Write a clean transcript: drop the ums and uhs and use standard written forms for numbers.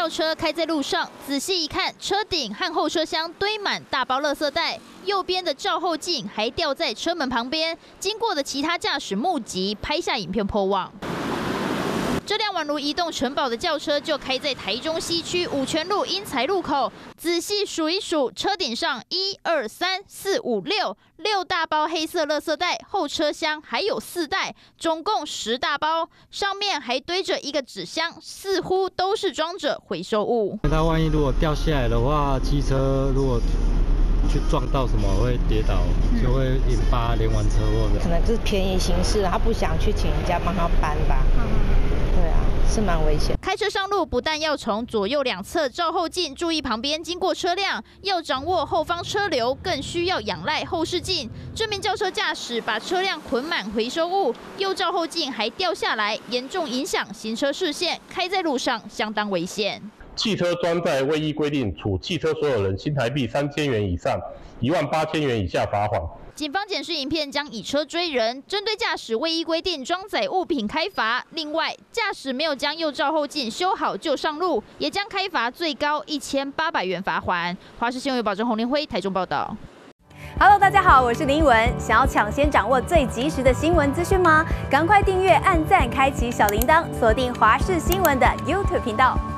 轿车开在路上，仔细一看，车顶和后车厢堆满大包垃圾袋，右边的照后镜还吊在车门旁边。经过的其他驾驶目击，拍下影片破网。 这辆宛如移动城堡的轿车就开在台中西区五权路英才路口。仔细数一数，车顶上1、2、3、4、5、6大包黑色垃圾袋，后车厢还有4袋，总共10大包。上面还堆着一个纸箱，似乎都是装着回收物。 它万一如果掉下来的话，机车如果 去撞到什么会跌倒，就会引发连环车祸的。 可能就是便宜行事，他不想去请人家帮他搬吧。对啊，是蛮危险。 开车上路不但要从左右两侧照后镜注意旁边经过车辆，要掌握后方车流，更需要仰赖后视镜。这名轿车驾驶把车辆捆满回收物，右照后镜还掉下来，严重影响行车视线，开在路上相当危险。 汽车装载未依规定，处汽车所有人新台币3000元以上18000元以下罚款。 警方检视影片，将以车追人，针对驾驶未依规定装载物品开罚。另外，驾驶没有将右照后镜修好就上路，也将开罚最高1800元罚锾。华视新闻保证洪林辉台中报道。 Hello， 大家好，我是林依文。想要抢先掌握最及时的新闻资讯吗？赶快订阅、按赞、开启小铃铛，锁定华视新闻的 YouTube 频道。